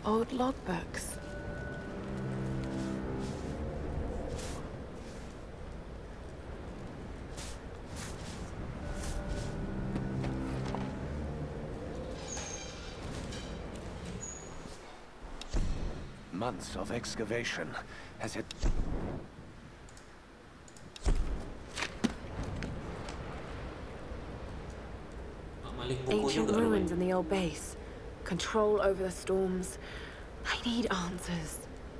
Old logbooks. Months of excavation. Has it... Ancient ruins in the old base. Control over the storms. I need answers.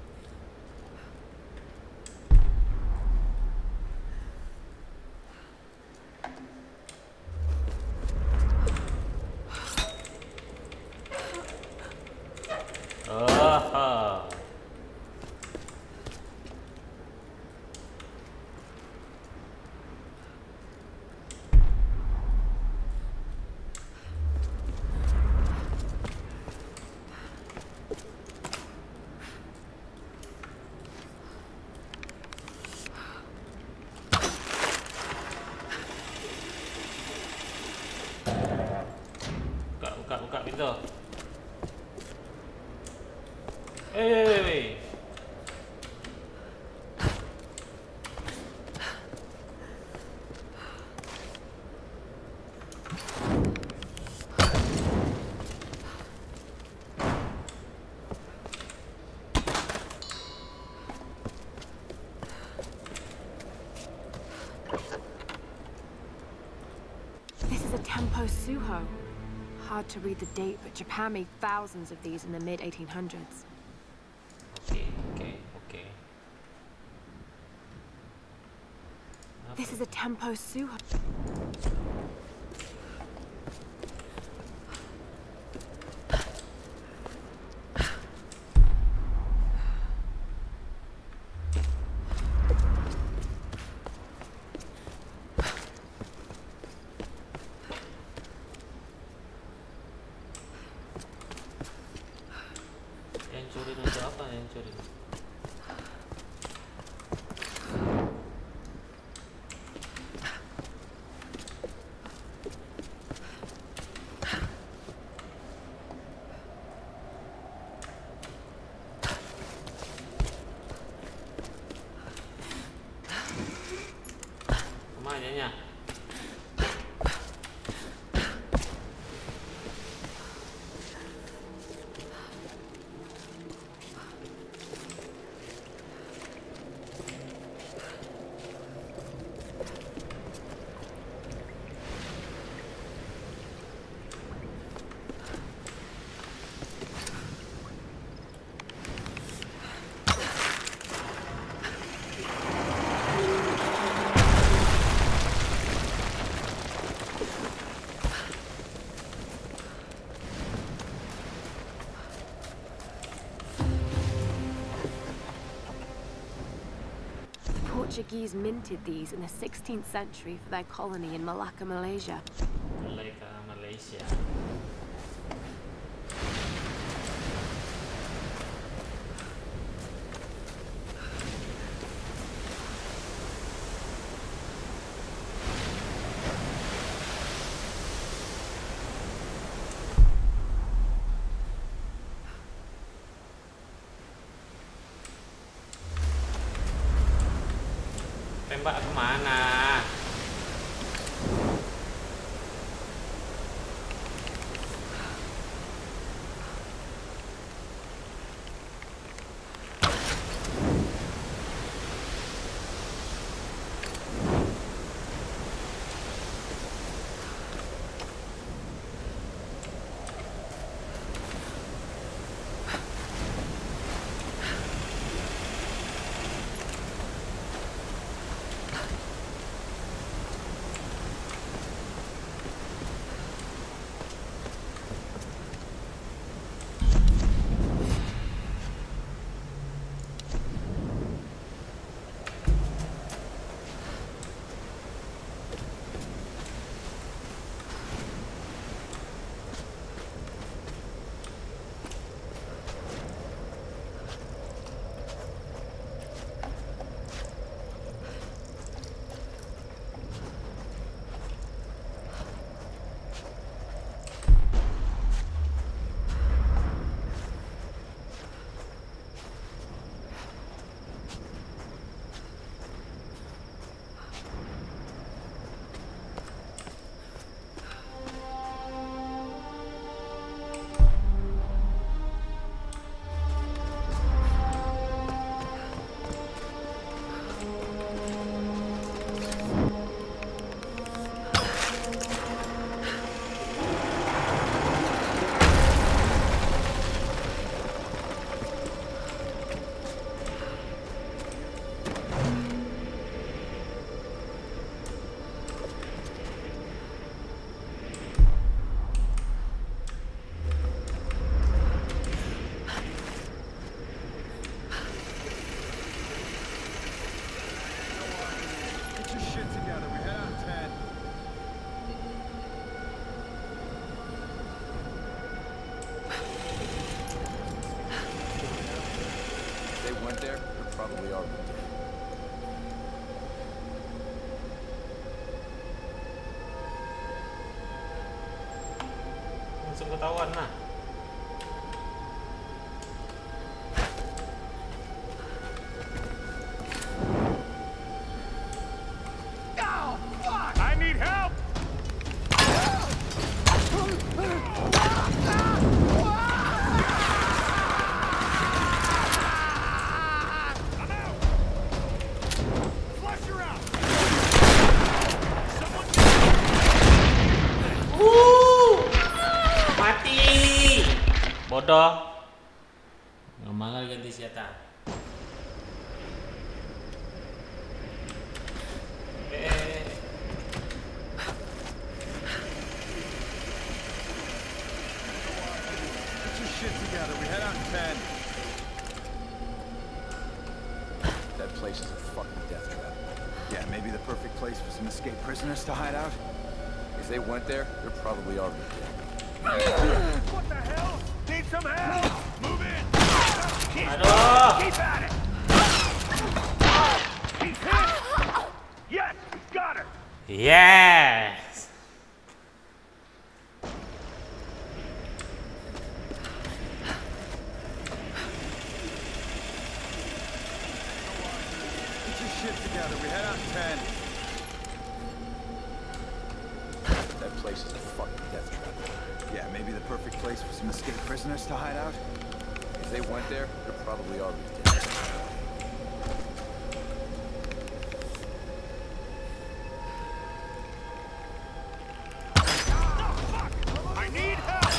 Buka pintu. Hey. This is a Tempo Suho. Hard to read the date, but Japan made thousands of these in the mid-1800s. Okay. This is a Tempo Suho. Kemananya? Portuguese minted these in the 16th century for their colony in Malacca, Malaysia. Malaysia. Tembak kemana? langsung ketahuan nah. I need help! Mati. Bodoh. Ngomong ganti senjata. Shit together. We head out in 10. That place is a fucking death trap. Yeah, maybe the perfect place for some escaped prisoners to hide out. If they went there, they're probably already dead. What the hell? Need some help? Move in. Aduh. Keep at it. He's hit. Yes, got her. Yes. Shit together. We head out in 10. That place is a fucking death trap. Yeah, maybe the perfect place for some escaped prisoners to hide out. If they went there, they're probably already dead. I need help!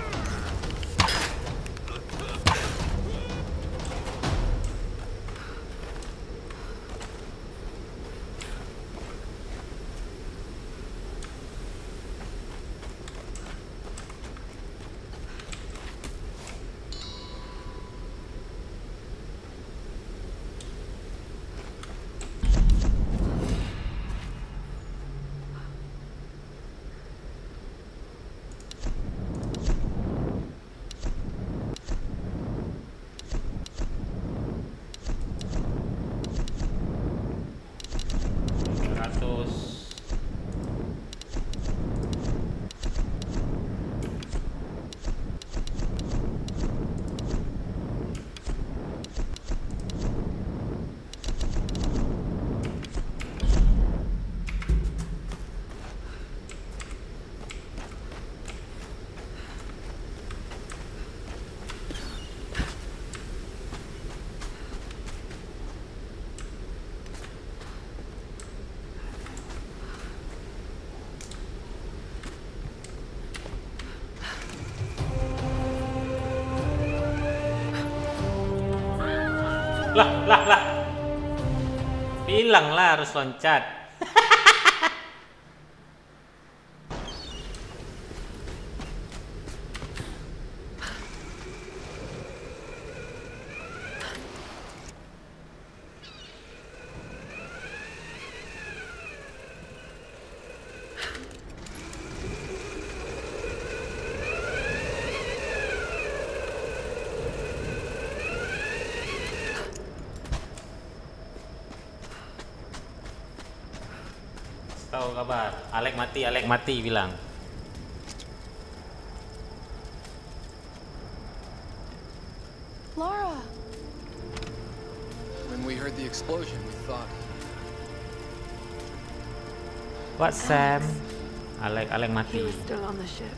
Lah. Bilanglah harus loncat. Tahu kabar, Alec mati bilang. Lara! When we heard the explosion, we thought... What, Sam? Alec He mati. was still on the ship.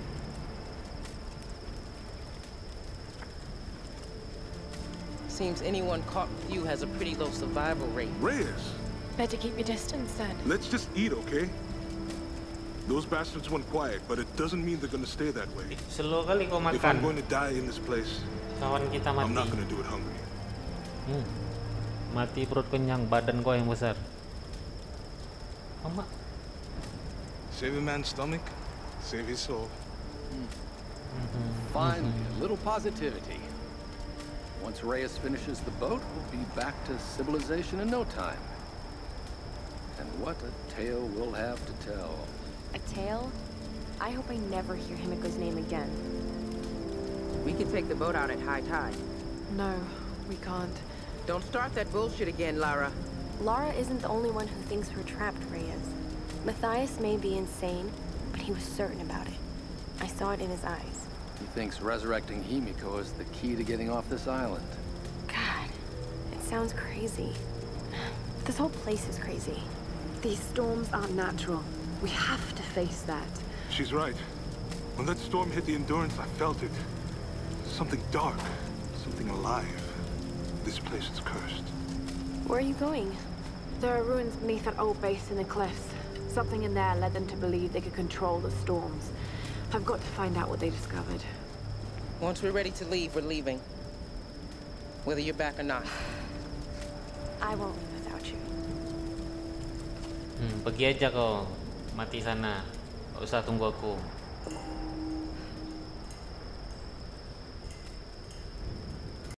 Seems anyone caught with you has a pretty low survival rate. Reyes, Better keep your distance then. let's just eat, okay? Those bastards went quiet, but it doesn't mean they're gonna stay that way. Slow kali kau If I'm makan. going to die in this place, Kawan kita I'm not mati. gonna do it hungry. Mati perut kenyang, badan kau yang besar. Mama. Save a man's stomach, save his soul. Finally, a little positivity. Once Reyes finishes the boat, we'll be back to civilization in no time. And what a tale we'll have to tell. A tale? I hope I never hear Himiko's name again. We can take the boat out at high tide. No, we can't. Don't start that bullshit again, Lara. Lara isn't the only one who thinks we're trapped, Reyes. Matthias may be insane, but he was certain about it. I saw it in his eyes. He thinks resurrecting Himiko is the key to getting off this island. God, it sounds crazy. This whole place is crazy. These storms aren't natural. We have to face that. She's right. When that storm hit the Endurance, I felt it. Something dark. Something alive. This place is cursed. Where are you going? There are ruins beneath that old base in the cliffs. Something in there led them to believe they could control the storms. I've got to find out what they discovered. Once we're ready to leave, we're leaving. Whether you're back or not. I won't leave without you. Pergi aja kau. Mati sana. Gak usah tunggu aku.